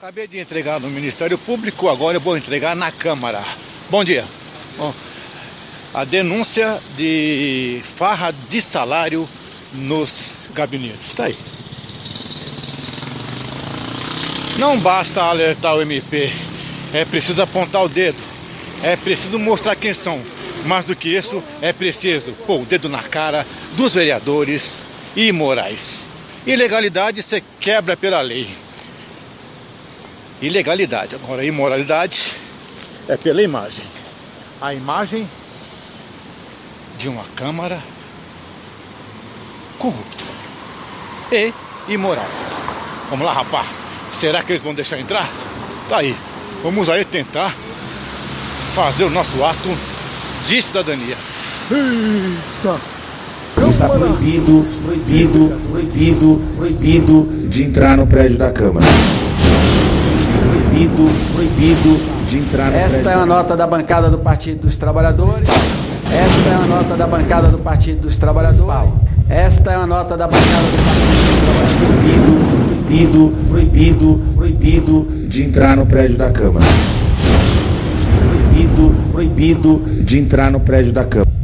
Acabei de entregar no Ministério Público, agora eu vou entregar na Câmara. Bom dia. Bom, a denúncia de farra de salário nos gabinetes. Está aí. Não basta alertar o MP, é preciso apontar o dedo, é preciso mostrar quem são. Mais do que isso, é preciso pôr o dedo na cara dos vereadores imorais. Ilegalidade você quebra pela lei. Ilegalidade. Agora, imoralidade é pela imagem. A imagem de uma Câmara corrupta e imoral. Vamos lá, rapaz. Será que eles vão deixar entrar? Tá aí. Vamos aí tentar fazer o nosso ato de cidadania. Eita! Está proibido de entrar no prédio da Câmara. Proibido de entrar no prédio. Esta é uma nota da bancada do Partido dos Trabalhadores. Esta é uma nota da bancada do Partido dos Trabalhadores. Esta é uma nota da bancada do Partido dos Trabalhadores. Proibido de entrar no prédio da Câmara. Proibido de entrar no prédio da Câmara.